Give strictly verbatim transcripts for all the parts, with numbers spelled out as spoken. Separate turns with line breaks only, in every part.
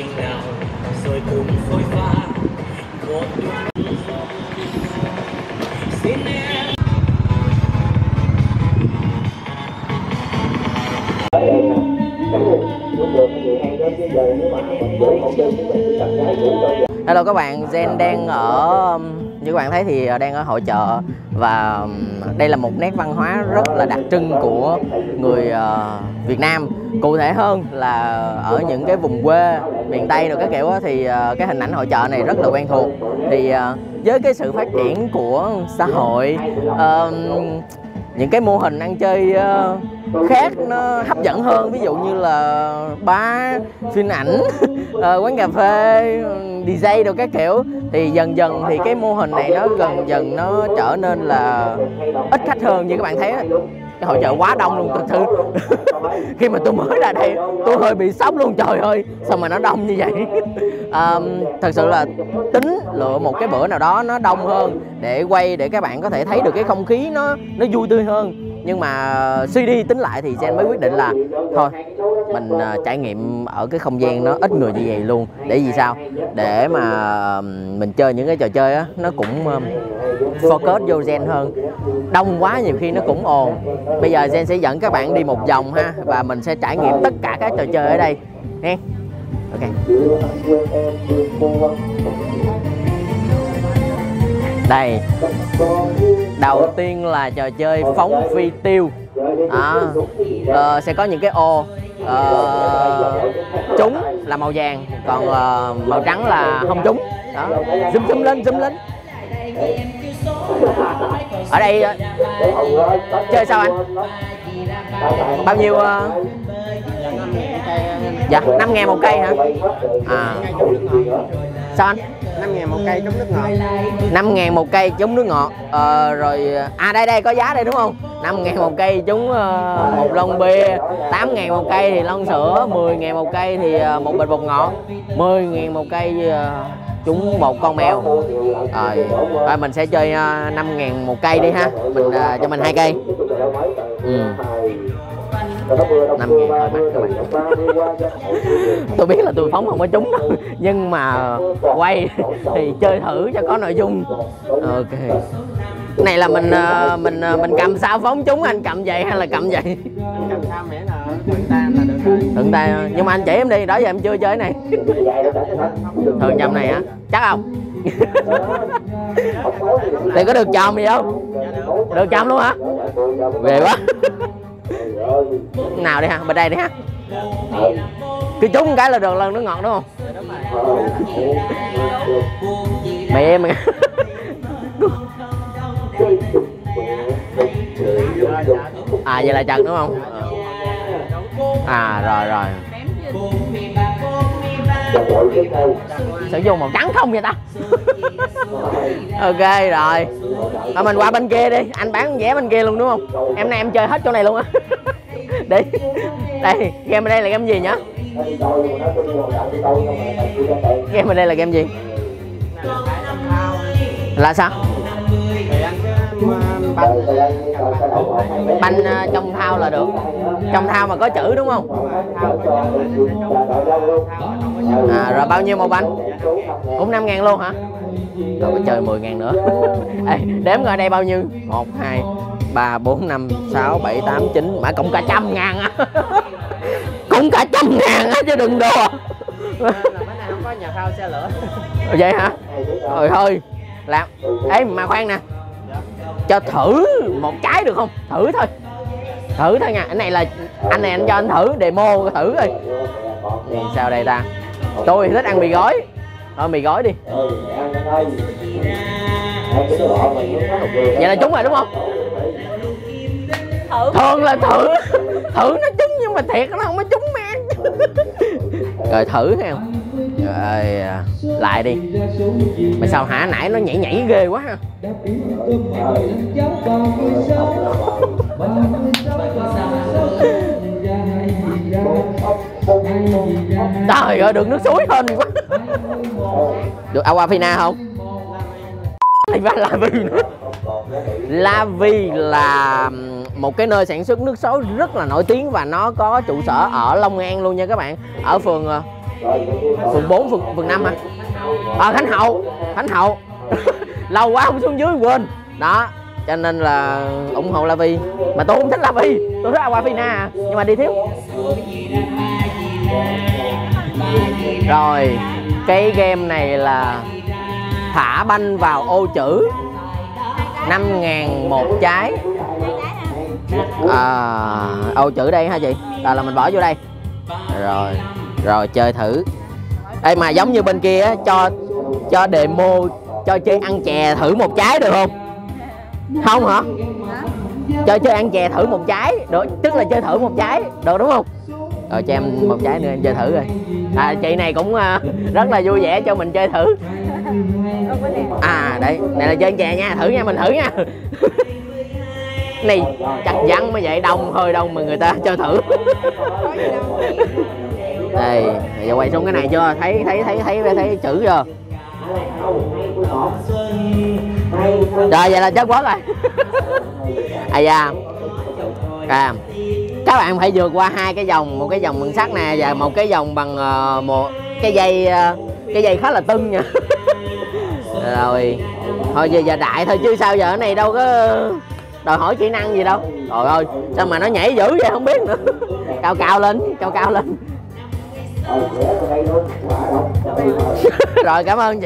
chừng nào rồi cùng phôi pha một đêm xin em.
Hello các bạn, Gen đang ở, như các bạn thấy thì đang ở hội chợ. Và đây là một nét văn hóa rất là đặc trưng của người uh, Việt Nam. Cụ thể hơn là ở những cái vùng quê, miền Tây rồi các kiểu đó, thì uh, cái hình ảnh hội chợ này rất là quen thuộc. Thì uh, với cái sự phát triển của xã hội, uh, những cái mô hình ăn chơi uh, khác nó hấp dẫn hơn, ví dụ như là bar, phim ảnh, uh, quán cà phê, đi jay đồ các kiểu, thì dần dần thì cái mô hình này nó gần dần nó trở nên là ít khách hơn. Như các bạn thấy đó, cái hội chợ quá đông luôn thật sự. Khi mà tôi mới ra đây tôi hơi bị sốc luôn, trời ơi sao mà nó đông như vậy. À, thật sự là tính lựa một cái bữa nào đó nó đông hơn để quay, để các bạn có thể thấy được cái không khí nó nó vui tươi hơn. Nhưng mà suy đi tính lại thì Gen mới quyết định là thôi mình uh, trải nghiệm ở cái không gian nó ít người như vậy luôn. Để vì sao? Để mà mình chơi những cái trò chơi á, nó cũng um, focus vô Gen hơn. Đông quá nhiều khi nó cũng ồn. Bây giờ Gen sẽ dẫn các bạn đi một vòng ha, và mình sẽ trải nghiệm tất cả các trò chơi ở đây nghe. Ok. Đây, đầu tiên là trò chơi phóng phi tiêu. À, uh, sẽ có những cái ô, uh, trúng là màu vàng, còn uh, màu trắng là không trúng. Đó, zoom zoom lên, zoom lên. Ở đây uh, chơi sao anh? Bao nhiêu? Uh... Dạ, năm ngàn một cây hả? À, sao anh?
năm ngàn một cây trúng nước ngọt.
năm ngàn một cây trúng nước ngọt. Ờ, rồi à đây đây có giá đây đúng không? năm ngàn một cây trúng uh, một lon bia, tám ngàn một cây thì lon sữa, mười ngàn một cây thì uh, một bịch bột ngọt, mười ngàn một cây uh, trúng một con mèo. Rồi, rồi mình sẽ chơi uh, năm ngàn một cây đi ha. Mình uh, cho mình hai cây. Ừ. năm ngàn thôi mắc các bạn. Tôi biết là tôi phóng không có trúng đâu, nhưng mà quay thì chơi thử cho có nội dung. Ok. Cái này là mình mình mình cầm sao phóng trúng, anh cầm vậy hay là cầm vậy?
Cầm sao miễn là thuận tay là được rồi.
Thuận tay. Nhưng mà anh chỉ em đi, đó giờ em chưa chơi này. Thường nhầm này hả? Chắc không? Thì có được chòm gì không? Được chòm luôn hả? Ghê quá. Nào đi ha, bên đây đi ha. Cứ trúng cái là được lần nước ngọt đúng không? Mẹ em mày. À vậy là chật đúng không? À rồi rồi. Sử dụng màu trắng không vậy ta? Ok rồi. Mà mình qua bên kia đi, anh bán vé bên kia luôn đúng không? Em nay em chơi hết chỗ này luôn á. Đi. Đây, game ở đây là game gì nhá? Game ở đây là game gì? Là sao? Banh uh, trong thao là được. Trong thao mà có chữ đúng không? À, rồi bao nhiêu một banh? Cũng năm ngàn luôn hả? Rồi có chơi mười ngàn nữa. Ê, đếm coi đây bao nhiêu? một, hai, ba, bốn, năm, sáu, bảy, tám, chín. Mà cũng cả trăm ngàn á. Cũng cả trăm ngàn á chứ đừng đùa.
Là bữa nay không có nhà phao xe lửa.
Vậy hả? Rồi thôi làm. Ê mà khoan nè, cho thử một cái được không? Thử thôi. Thử thôi nha. Cái này là anh này anh cho anh thử demo thử rồi. Thì sao đây ta? Tôi thích ăn mì gói. Thôi mì gói đi. Vậy là trúng rồi đúng không? Thử. Thường là thử. Thử nó trúng nhưng mà thiệt nó không có trúng mà. Rồi thử thấy không? Rồi lại đi. Mà sao hả, nãy nó nhảy nhảy ghê quá ha. Trời ơi được nước suối hên quá. Được Aquafina không? La Vi nữa. La Vi là một cái nơi sản xuất nước sôi rất là nổi tiếng và nó có trụ sở ở Long An luôn nha các bạn. Ở phường Phường bốn, phường, phường năm hả? À, Khánh Hậu, Khánh Hậu. Lâu quá không xuống dưới quên. Đó, cho nên là ủng hộ La Vi. Mà tôi không thích La Vi, tôi thích Aquafina à, nhưng mà đi thiếu. Rồi, cái game này là thả banh vào ô chữ, năm ngàn một trái. À, ô chữ đây hả chị? À, là mình bỏ vô đây. Rồi, rồi chơi thử. Ê mà giống như bên kia á, cho cho demo cho chơi ăn chè thử một trái được không? Không hả? Cho chơi ăn chè thử một trái được, tức là chơi thử một trái được đúng không? Rồi cho em một trái nữa em chơi thử rồi. À, chị này cũng uh, rất là vui vẻ cho mình chơi thử. À đây, này là chơi ăn chè nha, thử nha, mình thử nha. Này chặt vắng mới vậy, đông hơi đông mà người ta chơi thử. Đây, giờ quay xuống cái này chưa? Thấy thấy thấy thấy thấy, thấy chữ chưa? Rồi vậy là chết quất rồi. À da. À, các bạn phải vượt qua hai cái vòng, một cái vòng bằng sắt nè và một cái vòng bằng uh, một cái dây uh, cái dây khá là tưng nha. Rồi thôi giờ, giờ đại thôi chứ sao giờ cái này đâu có đòi hỏi kỹ năng gì đâu. Trời ơi sao mà nó nhảy dữ vậy không biết nữa. Cao cao lên, cao cao lên. Rồi cảm ơn chị.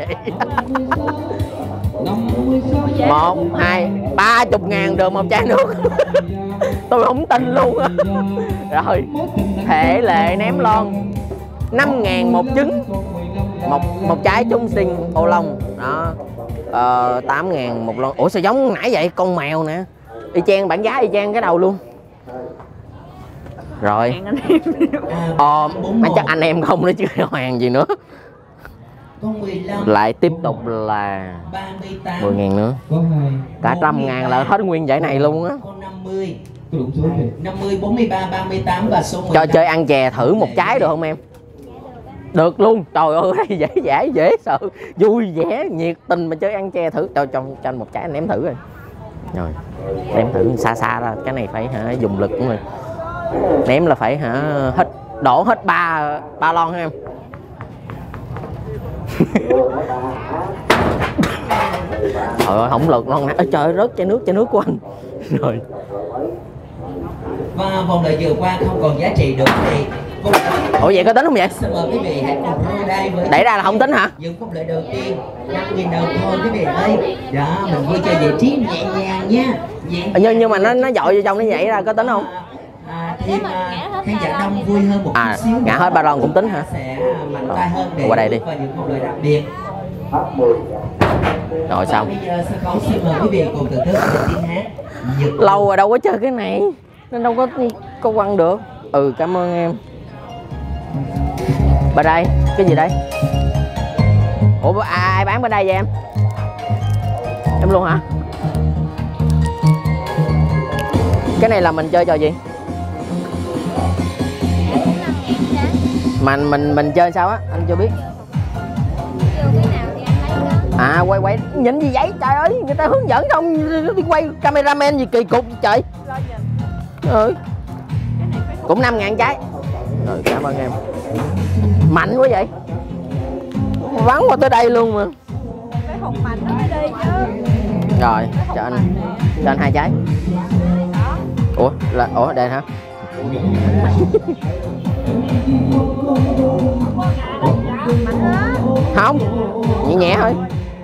Một, hai, ba chục ngàn được một chai nước. Tôi không tin luôn á. Rồi thể lệ ném lon, năm ngàn một trứng, một một trái trúng sinh ô long đó. Ờ, tám ngàn một lon. Ủa sao giống nãy vậy, con mèo nè, y chang bản giá y chang cái đầu luôn. Rồi ờ, à, chắc anh em không nữa chứ hoàng gì nữa. Lại tiếp tục là mười ngàn nữa, cả trăm ngàn là hết nguyên giải này luôn á.
năm mươi, bốn mươi ba, ba mươi tám và số mười lăm.
Cho chơi ăn chè thử một trái được không em? Được luôn. Trời ơi dễ dễ dễ sợ, vui vẻ nhiệt tình mà chơi ăn chè thử. Cho cho cho anh một trái anh ném thử rồi. Rồi ném thử xa xa ra, cái này phải hả dùng lực cũng rồi. Ném là phải hả hết đổ hết ba ba lon ha em. Trời ơi không lực lon nè. Trời ơi rớt chai nước, chai nước của anh. Rồi.
Và vòng đời vừa qua không còn giá trị được thì
ủa vậy có tính không vậy?
Xin mời quý vị hãy cùng Rô đây với
đẩy ra là không tính hả?
dừng phút lợi đầu tiên năm nghìn đồng thôi quý vị ơi. Đó mình vui chơi giải trí nhẹ nhàng nha. Nhẹ
nhưng nhưng mà nó nó dội vô trong nó nhảy ra có tính không?
À, thêm à, khán giả đông vui hơn một
à,
chút xíu.
Ngã hết ba lon cũng tính hả?
Sẽ mạnh tay hơn để
qua đây đi.
và những phút lợi đặc biệt.
Rồi xong.
Bây giờ sân khấu xin mời quý vị cùng thưởng thức tiếng hát.
Lâu rồi đâu có chơi cái này nên đâu có có quăng được. Ừ cảm ơn em. Bên đây cái gì đây? Ủa à, ai bán bên đây vậy em? Em luôn hả? Cái này là mình chơi trò gì? Mà mình mình chơi sao á anh chưa biết. À quay quay nhìn gì vậy trời ơi, người ta hướng dẫn không đi quay cameraman gì kỳ cục vậy trời. Ừ. Cũng năm ngàn trái. Rồi cảm ơn em. Mạnh quá vậy. Vắng qua tới đây luôn mà.
Phải hùng mạnh nó mới đi chứ.
Rồi cho anh cho anh hai trái. Ủa là ủa đây hả? Không nhẹ nhẹ thôi.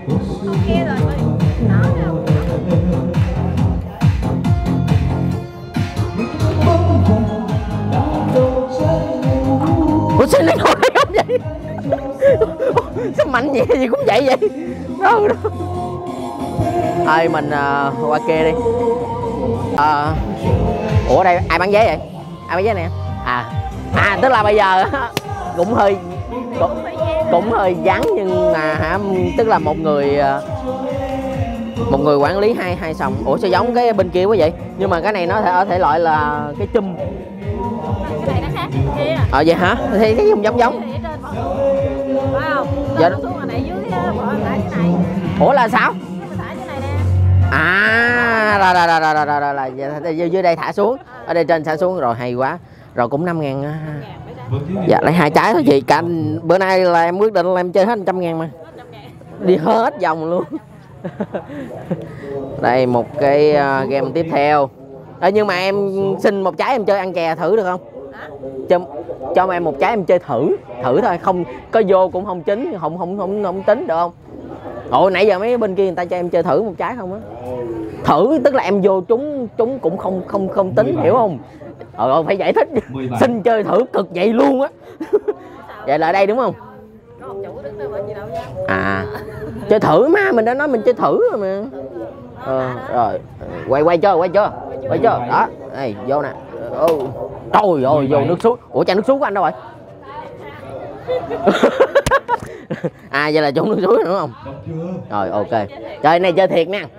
Ủa sao nó ngồi đây không vậy? Sao mạnh nhẹ gì cũng vậy vậy? Đâu đâu. Thôi mình uh, qua kia đi. Uh, ủa đây ai bán vé vậy? Ai bán vé nè? À à tức là bây giờ cũng hơi cũng, cũng hơi vắng nhưng mà hả, tức là một người một người quản lý hai hai sòng. Ủa sao giống cái bên kia quá vậy? Nhưng mà cái này nó thể ở thể loại là cái chum.
Cái này nó khác kia à?
Ờ vậy hả? Thì cái giống giống giống.
Phải không?
Dạ.
Xuống ở đây dưới bỏ lại cái này.
Ủa là sao?
Thả cái này nè.
À rồi rồi rồi rồi rồi rồi dưới đây thả xuống, ở đây trên thả xuống rồi hay quá. Rồi cũng năm ngàn. Dạ lấy hai trái thôi chị. Cả bữa nay là em quyết định là em chơi hết trăm ngàn mà. Đi hết vòng luôn. Đây một cái uh, game tiếp theo. À, nhưng mà em xin một trái em chơi ăn chè thử được không? Cho, cho em một trái em chơi thử, thử thôi, không có vô cũng không chính, không không không không tính được không? Ồ nãy giờ mấy bên kia người ta cho em chơi thử một trái không á. Thử tức là em vô chúng chúng cũng không không không tính, hiểu không? Ờ phải giải thích. Xin chơi thử cực vậy luôn á. Vậy là ở đây đúng không? À chơi thử mà, mình đã nói mình chơi thử rồi mà. Ờ, rồi quay quay chưa quay chưa quay chưa đó đây vô nè. Ô trời ơi vô nước suối. Ủa chai nước suối của anh đâu rồi? À vậy là trúng nước suối đúng không? Rồi ok chơi này chơi thiệt nha.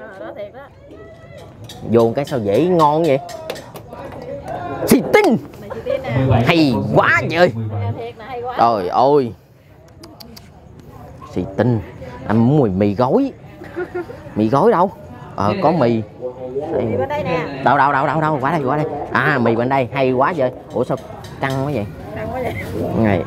Vô cái sao dễ ngon vậy. Xì tinh hay quá trời. Trời ơi xì tinh. Anh muốn mùi mì gói. Mì gói đâu? Ờ có mì. Đây. Đâu đâu đâu đâu đâu qua đây qua đây. À mì bên đây hay quá trời. Ủa sao căng quá vậy? Căng quá vậy. Này.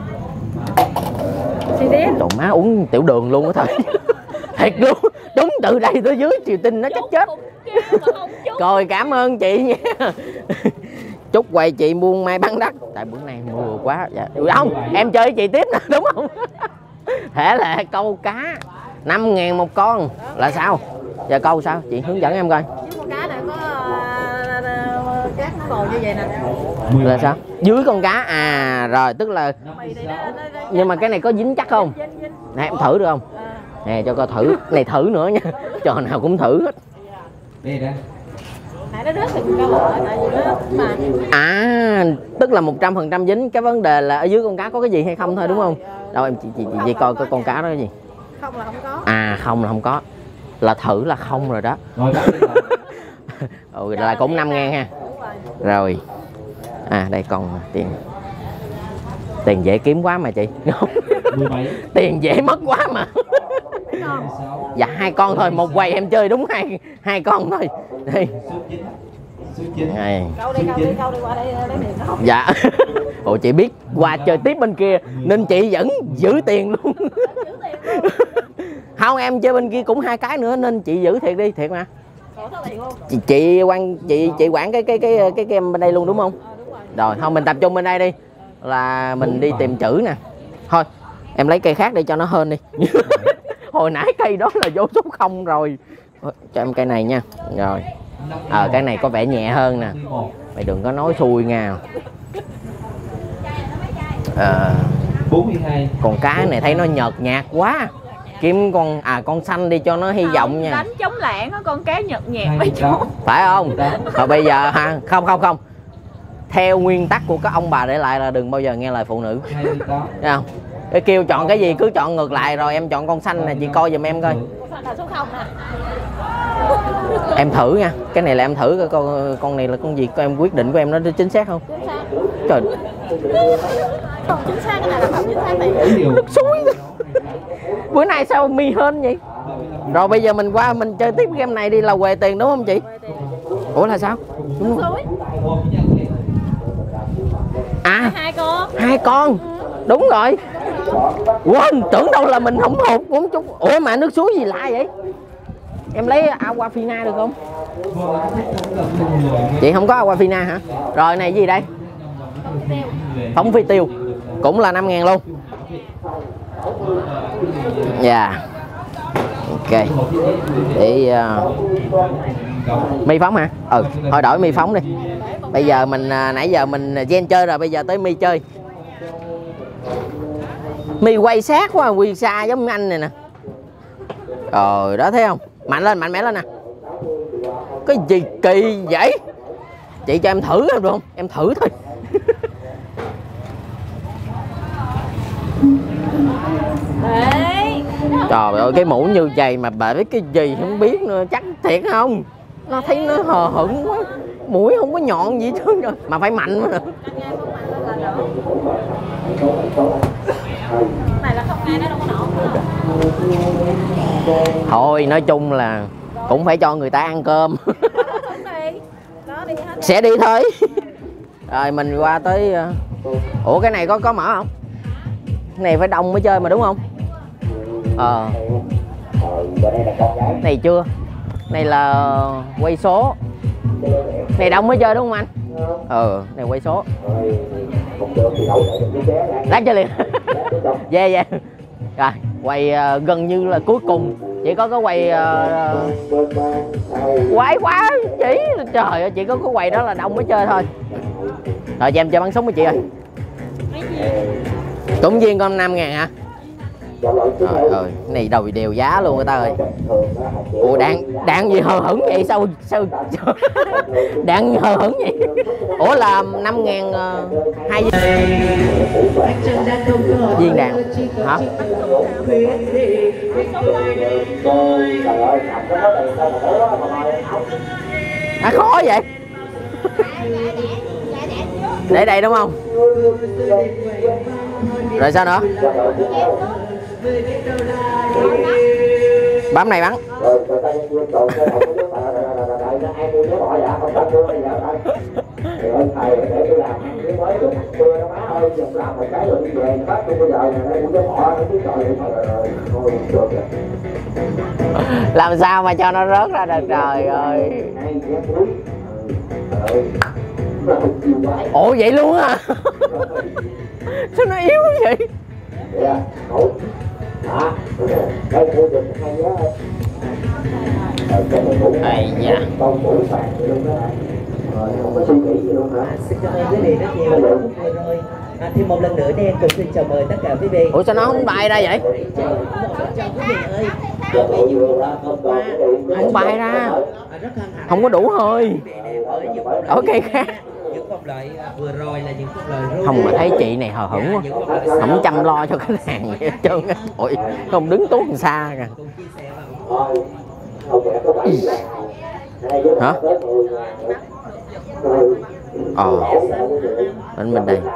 Trời má uống tiểu đường luôn á thôi. Thiệt luôn. Đúng từ đây tới dưới Triều Tinh nó chắc chết. Rồi cảm ơn chị nha. Chúc quầy chị buôn may bán đắt. Tại bữa nay mưa quá. Dạ. Không em chơi với chị tiếp nè đúng không? Thế là câu cá năm ngàn một con là sao? Giờ câu sao? Chị hướng dẫn em coi.
Con cá này có cát nó ngồi như vậy nè.
Là sao? Dưới con cá à rồi tức là nhưng mà cái này có dính chắc không? Nè em thử được không? Nè cho coi thử. Này thử nữa nha. Trò nào cũng thử hết. À tức là một trăm phần trăm dính. Cái vấn đề là ở dưới con cá có cái gì hay không thôi đúng không? Đâu em chị chị chị, chị coi cái con cá đó cái gì?
Không là không có.
À không là không có. Là thử là không rồi đó. Ừ, là cũng năm ngàn ha. Rồi. À đây còn tiền. Tiền dễ kiếm quá mà chị. Tiền dễ mất quá mà. Dạ hai con thôi, một quầy em chơi đúng hai hai con thôi. Đây. Này.
Câu đi câu đi câu đi qua đây lấy tiền đó.
Dạ. Ồ chị biết qua chơi tiếp bên kia nên chị vẫn giữ tiền luôn. Không em chơi bên kia cũng hai cái nữa nên chị giữ thiệt đi, thiệt mà. Chị chị quan chị chị quản cái cái cái cái game bên đây luôn đúng không? Rồi không mình tập trung bên đây đi. Là mình đi tìm chữ nè. Thôi em lấy cây khác để cho nó hên đi. Hồi nãy cây đó là vô số không rồi. Cho em cây này nha. Rồi. Ờ à, cái này có vẻ nhẹ hơn nè. Mày đừng có nói xui nha. À, con cá này thấy nó nhợt nhạt quá. Kiếm con à con xanh đi cho nó hy vọng nha.
Đánh chống lãng á con cá nhợt nhạt mấy chỗ.
Phải không? Rồi bây giờ ha, không không không. Theo nguyên tắc của các ông bà để lại là đừng bao giờ nghe lời phụ nữ. Thấy không? Cái kêu chọn cái gì cứ chọn ngược lại rồi em chọn con xanh nè chị coi giùm em coi.
Con xanh là số không nè.
Em thử nha, cái này là em thử coi con con này là con gì, coi em quyết định của em nó chính xác không?
Chính xác.
Trời.
Không chính xác, cái này là không chính xác này.
Nước suối. Bữa nay sao mi hên vậy? Rồi bây giờ mình qua mình chơi tiếp game này đi là què tiền đúng không chị? Ủa là sao? Đúng
Suối.
À
Hai con.
Hai con. Đúng rồi. Quên, tưởng đâu là mình không hụt cũng chút. Ủa mà nước suối gì lạ vậy? Em lấy Aquafina được không? Chị không có Aquafina hả? Rồi này gì đây? Phóng phi tiêu. Cũng là năm ngàn luôn. Dạ yeah. Ok. Để uh... mi phóng hả? Ừ, thôi đổi mi phóng đi. Bây giờ mình uh, nãy giờ mình gen chơi rồi, bây giờ tới mi chơi. Mi quay sát quá, quy xa giống anh này nè. Rồi đó thấy không? Mạnh lên, mạnh mẽ lên nè. Cái gì kỳ vậy? Chị cho em thử được không? Em thử thôi.
Đấy.
Trời ơi cái mũ như vậy mà bà biết cái gì không biết nữa, chắc thiệt không? Nó thấy nó hờ hững quá. Mũi không có nhọn gì chứ rồi. Mà phải mạnh nữa.
Này là không ngay nó đâu có nổ.
Thôi nói chung là cũng phải cho người ta ăn cơm.
Đi. Đó, đi hết.
Sẽ đi thôi. Rồi mình qua tới ủa cái này có có mở không? Cái này phải đông mới chơi mà đúng không? Ờ này chưa? Này là quay số. Này đông mới chơi đúng không anh? Ờ này quay số. Lát chơi liền. Yeah yeah. Rồi quay uh, gần như là cuối cùng chỉ có cái quay uh, quái quá chỉ trời ơi, chỉ có cái quay đó là đông mới chơi thôi. Rồi cho em chơi bắn súng với chị ơi. Cũng viên con năm ngàn hả? Trời ơi, này đầu đều giá luôn người ta ơi. Ủa đạn đạn gì hờ hững vậy sao sao đạn hờ hững vậy? Ủa là năm ngàn uh, hai viên đạn hả? À, khó vậy. Để đây đúng không? Rồi sao nữa? Bấm này bắn. Làm sao mà cho nó rớt ra được trời ơi. Ủa vậy luôn à? Sao nó yếu vậy? Ây da.
Xin cảm ơn quý vị rất nhiều vừa rồi. À, thêm một lần nữa thì em cũng xin chào mời tất cả quý vị.
Ủa sao nó không bay ra vậy? Không bay ra. Không có đủ hơi. Ok khác. Vừa rồi là những phút lời không mà thấy chị này hờ hững quá, không chăm lo cho khách hàng vậy hết trơn á. Ôi không đứng tốt làm xa kìa. Hả? Ờ bên mình đây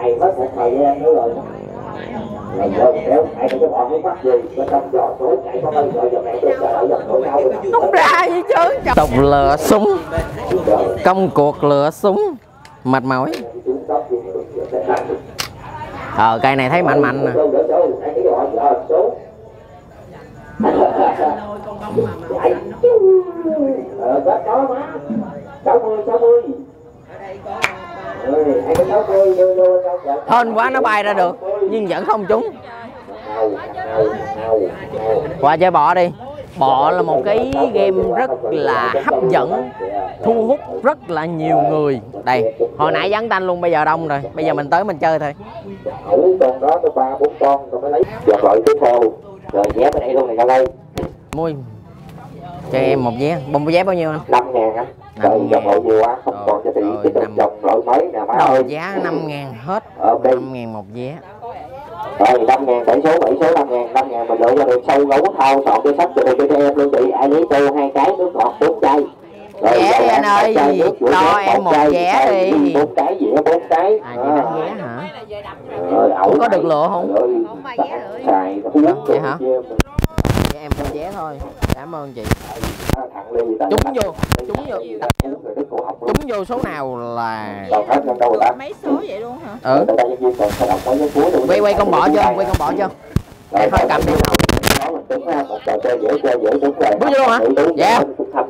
không ra gì chứ. Độc lửa súng, công cuộc lửa súng mệt mỏi. Ờ cây này thấy mạnh mạnh nè. Hên quá nó bay ra được nhưng vẫn không trúng. Qua chơi bọ đi. Bọ là một cái game rất là hấp dẫn, thu hút rất là nhiều người. Đây, hồi nãy vắng tanh luôn, bây giờ đông rồi. Bây giờ mình tới mình chơi thôi.
Con đó có ba bốn con rồi mới lấy. Giọt loại tiếp theo. Rồi vé bên đây luôn này ra đây.
Mua cho em một vé. Bông vé bao nhiêu anh?
năm ngàn á. Rồi giọt loại nhiều quá, không còn cho tiền tiếp tục dòng loại mới nè má ơi.
Giá năm ngàn hết.
Okay.
năm ngàn một vé.
Rồi năm ngàn bảy số, bảy số năm ngàn, năm ngàn mình lựa ra được sâu gấu thao sọt cái sách cho tôi cho em luôn chị. Ai lấy tô hai cái nước ngọt bốn chai.
Vé đi anh ơi, cho em một vé đi.
Bốn cái dĩa bốn cái.
À vậy đánh vé hả?
Rồi ẩu
có được lựa không?
Xài
vậy hả? Dạ em mua vé thôi. Cảm ơn chị. Trúng vô, trúng vô. Trúng vô số nào là
mấy số vậy luôn hả?
Ừ. Quay quay con bọ chưa? Quay con bọ chưa? Để thôi cầm đi đâu. Bước vô hả? Dạ.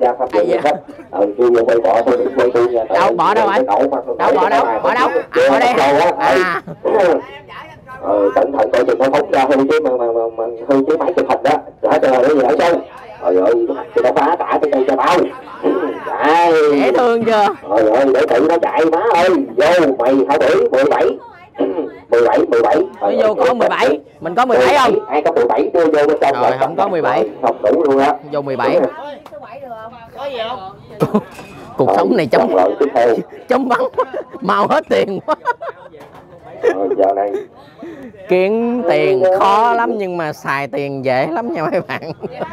Đâu bỏ đâu anh? Đâu bỏ đâu? Bỏ đâu? À, ở đây hả? À.
Ờ, cẩn thận coi chừng nó phóng ra hư chứ mà mà mà, mà hư chứ máy chụp hình đó trả cho cái gì ở sân. Trời ơi thì nó phá tả cái cây cho bao.
Dễ thương chưa?
Trời ơi để tự nó chạy má ơi. Vô mày hai tuổi mười bảy. mười bảy mười bảy.
Nó vô có mười bảy. Mình có mười bảy không?
Ai có mười bảy đưa vô bên trong
rồi. Không có mười bảy.
Không đủ luôn á.
Vô mười bảy. Có gì không? Cuộc sống này chống chống bắn mau hết tiền quá.
Rồi giờ này
kiếm tiền khó lắm nhưng mà xài tiền dễ lắm nha mấy bạn.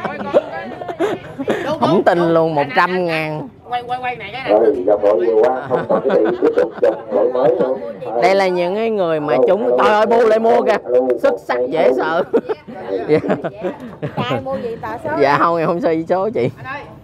Không tin luôn một trăm ngàn.
Quay quay quay này cái này.
Rồi giờ bộ nhiều quá không có cái gì tiếp tục dòng đổi mới luôn.
Đây là những cái người mà chúng trời ơi bu lại mua kìa. Xuất sắc dễ sợ.
Trai mua gì tà số.
Dạ không em không sơ số chị.